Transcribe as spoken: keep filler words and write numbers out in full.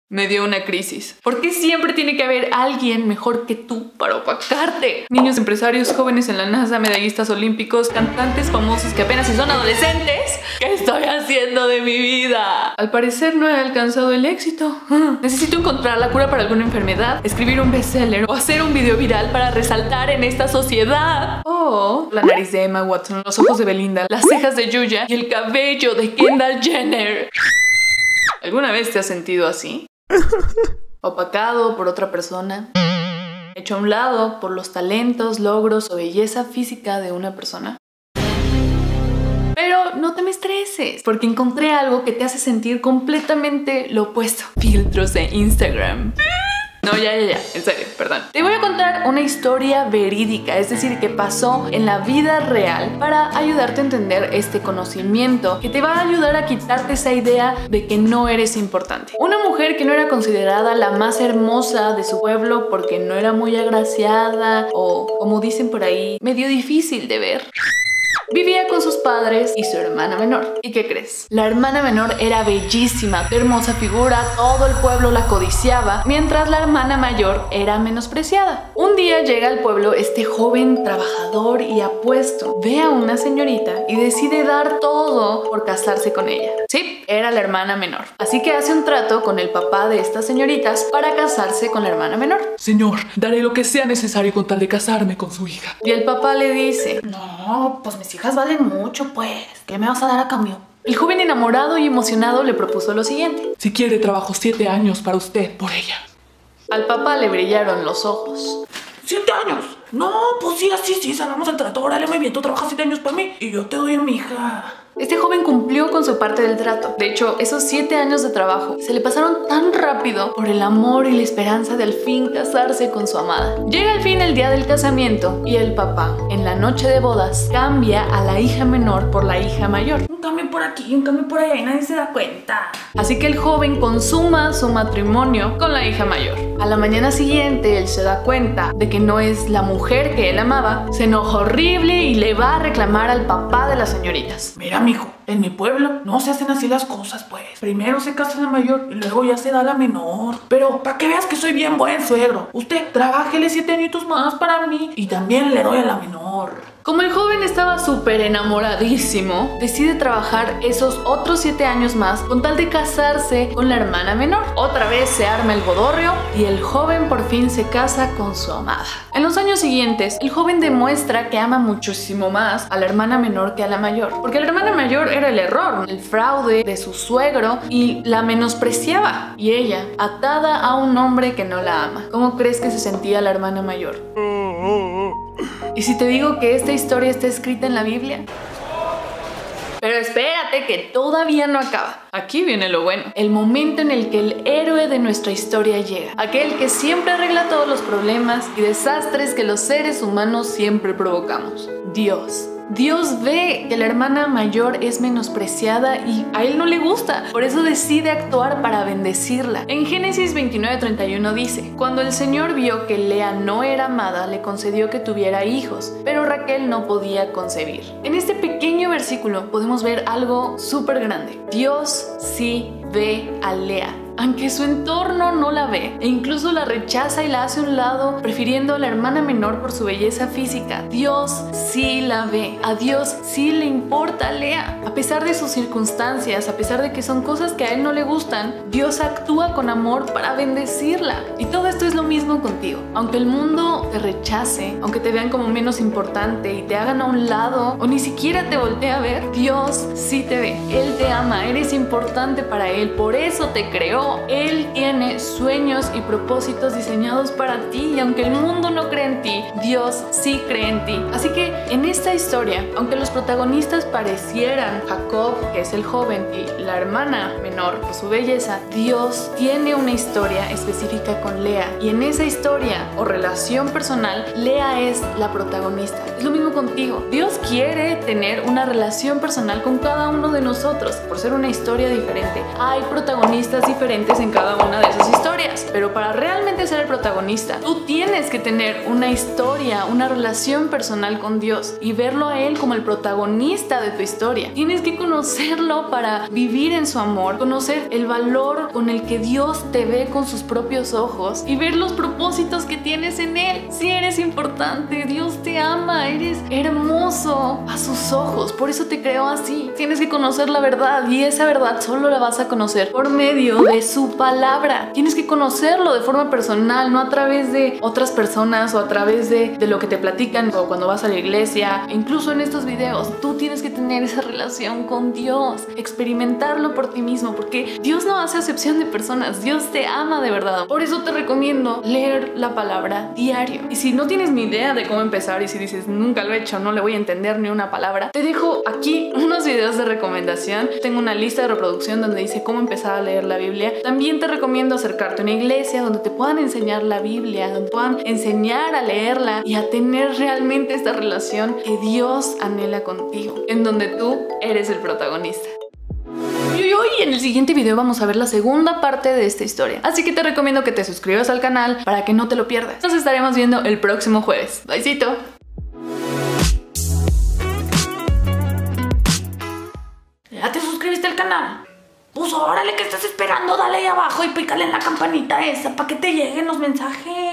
Me dio una crisis. ¿Por qué siempre tiene que haber alguien mejor que tú para opacarte? Niños empresarios, jóvenes en la NASA, medallistas olímpicos, cantantes famosos que apenas si son adolescentes. ¿Qué estoy haciendo de mi vida? Al parecer no he alcanzado el éxito. Necesito encontrar la cura para alguna enfermedad, escribir un bestseller o hacer un video viral para resaltar en esta sociedad. Oh, la nariz de Emma Watson, los ojos de Belinda, las cejas de Yuya y el cabello de Kendall Jenner. ¿Alguna vez te has sentido así? Opacado por otra persona, hecho a un lado por los talentos, logros o belleza física de una persona. Pero no te me estreses, porque encontré algo que te hace sentir completamente lo opuesto. Filtros de Instagram. No, ya, ya, ya, en serio, perdón. Te voy a contar una historia verídica, es decir, que pasó en la vida real para ayudarte a entender este conocimiento que te va a ayudar a quitarte esa idea de que no eres importante. Una mujer que no era considerada la más hermosa de su pueblo porque no era muy agraciada o, como dicen por ahí, medio difícil de ver. Vivía con sus padres y su hermana menor. ¿Y qué crees? La hermana menor era bellísima, de hermosa figura, todo el pueblo la codiciaba, mientras la hermana mayor era menospreciada. Un día llega al pueblo este joven trabajador y apuesto. Ve a una señorita y decide dar todo por casarse con ella. Sí, era la hermana menor. Así que hace un trato con el papá de estas señoritas para casarse con la hermana menor. Señor, daré lo que sea necesario con tal de casarme con su hija. Y el papá le dice: no, pues mis hijas valen mucho, pues. ¿Qué me vas a dar a cambio? El joven enamorado y emocionado le propuso lo siguiente: si quiere, trabajo siete años para usted por ella. Al papá le brillaron los ojos. ¿Siete años? No, pues sí, así, sí, salgamos al trato. Órale, muy bien, tú trabajas siete años para mí y yo te doy a mi hija. Este joven cumplió con su parte del trato. De hecho, esos siete años de trabajo se le pasaron tan rápido por el amor y la esperanza de al fin casarse con su amada. Llega al fin el día del casamiento y el papá, en la noche de bodas, cambia a la hija menor por la hija mayor. Un cambio por aquí, un cambio por allá y nadie se da cuenta. Así que el joven consuma su matrimonio con la hija mayor. A la mañana siguiente, él se da cuenta de que no es la mujer que él amaba, se enoja horrible y le va a reclamar al papá de las señoritas. Mira, mijo, en mi pueblo no se hacen así las cosas, pues. Primero se casa la mayor y luego ya se da la menor. Pero para que veas que soy bien buen suegro, usted trabájele siete añitos más para mí y también le doy a la menor. Como el joven estaba súper enamoradísimo, decide trabajar esos otros siete años más con tal de casarse con la hermana menor. Otra vez se arma el bodorrio y el joven por fin se casa con su amada. En los años siguientes, el joven demuestra que ama muchísimo más a la hermana menor que a la mayor, porque la hermana mayor era el error, el fraude de su suegro y la menospreciaba. Y ella, atada a un hombre que no la ama. ¿Cómo crees que se sentía la hermana mayor? ¿Y si te digo que esta historia está escrita en la Biblia? Pero espérate, que todavía no acaba. Aquí viene lo bueno. El momento en el que el héroe de nuestra historia llega. Aquel que siempre arregla todos los problemas y desastres que los seres humanos siempre provocamos. Dios. Dios ve que la hermana mayor es menospreciada y a él no le gusta, por eso decide actuar para bendecirla. En Génesis veintinueve treinta y uno dice: cuando el Señor vio que Lea no era amada, le concedió que tuviera hijos, pero Raquel no podía concebir. En este pequeño versículo podemos ver algo súper grande. Dios sí ve a Lea, aunque su entorno no la ve e incluso la rechaza y la hace a un lado, prefiriendo a la hermana menor por su belleza física. Dios sí la ve, a Dios sí le importa a Lea. A pesar de sus circunstancias, a pesar de que son cosas que a él no le gustan, Dios actúa con amor para bendecirla. Y todo esto es lo mismo contigo. Aunque el mundo te rechace, aunque te vean como menos importante y te hagan a un lado o ni siquiera te voltee a ver, Dios sí te ve. Él te ama, eres importante para Él, por eso te creó. Él tiene sueños y propósitos diseñados para ti y aunque el mundo no cree en ti, Dios sí cree en ti. Así que en esta historia, aunque los protagonistas parecieran Jacob, que es el joven, y la hermana menor por su belleza, Dios tiene una historia específica con Lea y en esa historia o relación personal, Lea es la protagonista. Es lo mismo contigo. Dios quiere tener una relación personal con cada uno de nosotros por ser una historia diferente. Hay protagonistas diferentes diferentes en cada una de esas historias. Pero para realmente ser el protagonista, tú tienes que tener una historia, una relación personal con Dios y verlo a Él como el protagonista de tu historia. Tienes que conocerlo para vivir en su amor, conocer el valor con el que Dios te ve con sus propios ojos y ver los propósitos que tienes en Él. Si eres importante, Dios te ama, eres hermoso a sus ojos, por eso te creó así. Tienes que conocer la verdad y esa verdad solo la vas a conocer por medio de su palabra. Tienes que conocerlo de forma personal, no a través de otras personas o a través de, de lo que te platican o cuando vas a la iglesia. Incluso en estos videos, tú tienes que tener esa relación con Dios, experimentarlo por ti mismo, porque Dios no hace acepción de personas, Dios te ama de verdad. Por eso te recomiendo leer la palabra diario. Y si no tienes ni idea de cómo empezar y si dices nunca lo he hecho, no le voy a entender ni una palabra, te dejo aquí unos videos de recomendación. Tengo una lista de reproducción donde dice cómo empezar a leer la Biblia. También te recomiendo acercarte a una iglesia donde te puedan enseñar la Biblia, donde puedan enseñar a leerla y a tener realmente esta relación que Dios anhela contigo, en donde tú eres el protagonista. Y hoy en el siguiente video vamos a ver la segunda parte de esta historia, así que te recomiendo que te suscribas al canal para que no te lo pierdas. Nos estaremos viendo el próximo jueves. Besito. ¿Ya te suscribiste al canal? Pues órale, ¿qué estás esperando? Dale ahí abajo y pícale en la campanita esa para que te lleguen los mensajes.